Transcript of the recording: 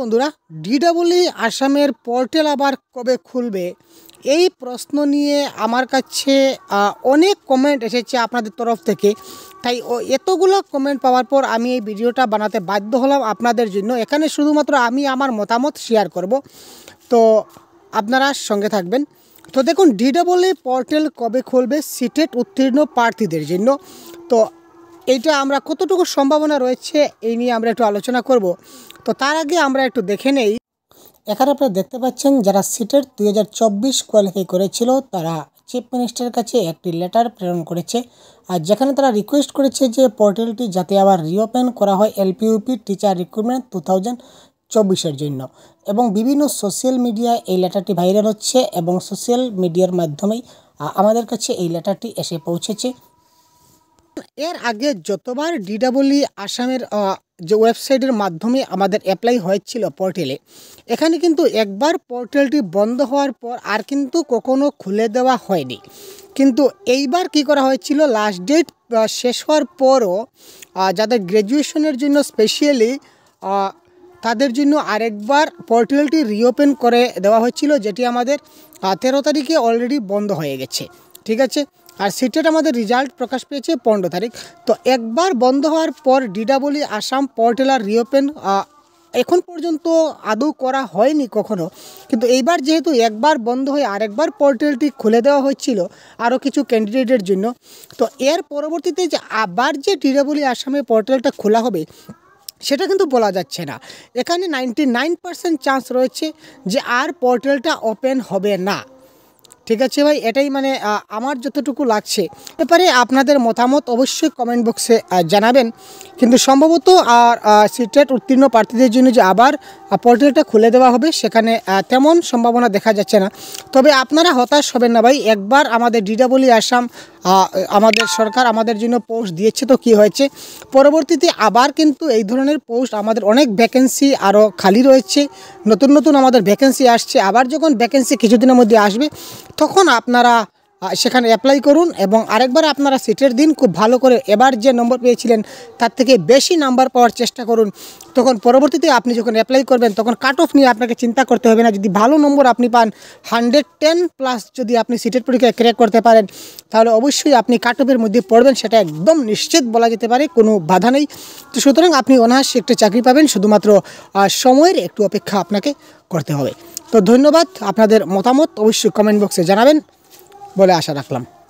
বন্ধুরা, ডিডব্লিউই আসামের পোর্টাল আবার কবে খুলবে এই প্রশ্ন নিয়ে আমার কাছে অনেক কমেন্ট এসেছে আপনাদের তরফ থেকে। তাই এতগুলো কমেন্ট পাওয়ার পর আমি এই ভিডিওটা বানাতে বাধ্য হলাম আপনাদের জন্য। এখানে শুধুমাত্র আমি আমার মতামত শেয়ার করব, তো আপনারা সঙ্গে থাকবেন। তো দেখুন, ডিডব্লিউই পোর্টাল কবে খুলবে সিটেট উত্তীর্ণ প্রার্থীদের জন্য, তো এইটা আমরা কতটুকু সম্ভাবনা রয়েছে এই নিয়ে আমরা একটু আলোচনা করব। তো তার আগে আমরা একটু দেখে নেই। এখানে আপনারা দেখতে পাচ্ছেন যারা সিটেট 2024 কোয়ালিফাই করেছিল তারা চিফ মিনিস্টারের কাছে একটি লেটার প্রেরণ করেছে, আর যেখানে তারা রিকোয়েস্ট করেছে যে পোর্টালটি যাতে আবার রিওপেন করা হয় এলপিইউপি টিচার রিক্রুটমেন্ট 2024-এর জন্য। এবং বিভিন্ন সোশ্যাল মিডিয়ায় এই লেটারটি ভাইরাল হচ্ছে এবং সোশ্যাল মিডিয়ার মাধ্যমেই আমাদের কাছে এই লেটারটি এসে পৌঁছেছে। এর আগে যতবার ডিডব্লিউই আসামের যে ওয়েবসাইটের মাধ্যমে আমাদের অ্যাপ্লাই হয়েছিল পোর্টালে, এখানে কিন্তু একবার পোর্টালটি বন্ধ হওয়ার পর আর কিন্তু কখনো খুলে দেওয়া হয়নি। কিন্তু এইবার কি করা হয়েছিল, লাস্ট ডেট শেষ হওয়ার পরও যাদের গ্র্যাজুয়েশনের জন্য স্পেশালি তাদের জন্য আরেকবার পোর্টালটি রিওপেন করে দেওয়া হয়েছিল, যেটি আমাদের 13 তারিখে অলরেডি বন্ধ হয়ে গেছে। ঠিক আছে, আর সিটেট আমাদের রেজাল্ট প্রকাশ পেয়েছে 15 তারিখ। তো একবার বন্ধ হওয়ার পর ডিডব্লিউই আসাম পোর্টাল আর রিওপেন এখন পর্যন্ত আদৌ করা হয়নি কখনো। কিন্তু এইবার যেহেতু একবার বন্ধ হয়ে আরেকবার পোর্টালটি খুলে দেওয়া হয়েছিল আরও কিছু ক্যান্ডিডেটের জন্য, তো এর পরবর্তীতে যে আবার যে ডিডব্লিউই আসামে পোর্টালটা খোলা হবে সেটা কিন্তু বলা যাচ্ছে না। এখানে 99% চান্স রয়েছে যে আর পোর্টালটা ওপেন হবে না। ঠিক আছে ভাই, এটাই মানে আমার যতটুকু লাগছে। ব্যাপারে আপনাদের মতামত অবশ্যই কমেন্ট বক্সে জানাবেন। কিন্তু সম্ভবত আর সিটেট উত্তীর্ণ প্রার্থীদের জন্য যে আবার পোর্টালটা খুলে দেওয়া হবে সেখানে তেমন সম্ভাবনা দেখা যাচ্ছে না। তবে আপনারা হতাশ হবেন না ভাই, একবার আমাদের ডিডব্লিউই আসাম আমাদের সরকার আমাদের জন্য পোস্ট দিয়েছে, তো কি হয়েছে পরবর্তীতে আবার কিন্তু এই ধরনের পোস্ট আমাদের অনেক ভ্যাকেন্সি আরও খালি রয়েছে, নতুন নতুন আমাদের ভ্যাকেন্সি আসছে। আবার যখন ভ্যাকেন্সি কিছুদিনের মধ্যে আসবে তখন আপনারা সেখানে অ্যাপ্লাই করুন এবং আরেকবার আপনারা সিটের দিন খুব ভালো করে এবার যে নম্বর পেয়েছিলেন তার থেকে বেশি নাম্বার পাওয়ার চেষ্টা করুন। তখন পরবর্তীতে আপনি যখন অ্যাপ্লাই করবেন তখন কাট অফ নিয়ে আপনাকে চিন্তা করতে হবে না। যদি ভালো নম্বর আপনি পান 110+ যদি আপনি সিটের পরীক্ষায় ক্র্যাক করতে পারেন তাহলে অবশ্যই আপনি কাট অফের মধ্যে পড়বেন, সেটা একদম নিশ্চিত বলা যেতে পারে, কোনো বাধা নেই। তো সুতরাং আপনি অনায়াসে একটা চাকরি পাবেন, শুধুমাত্র সময়ের একটু অপেক্ষা আপনাকে করতে হবে। তো ধন্যবাদ, আপনাদের মতামত অবশ্যই কমেন্ট বক্সে জানাবেন বলে আশা রাখলাম।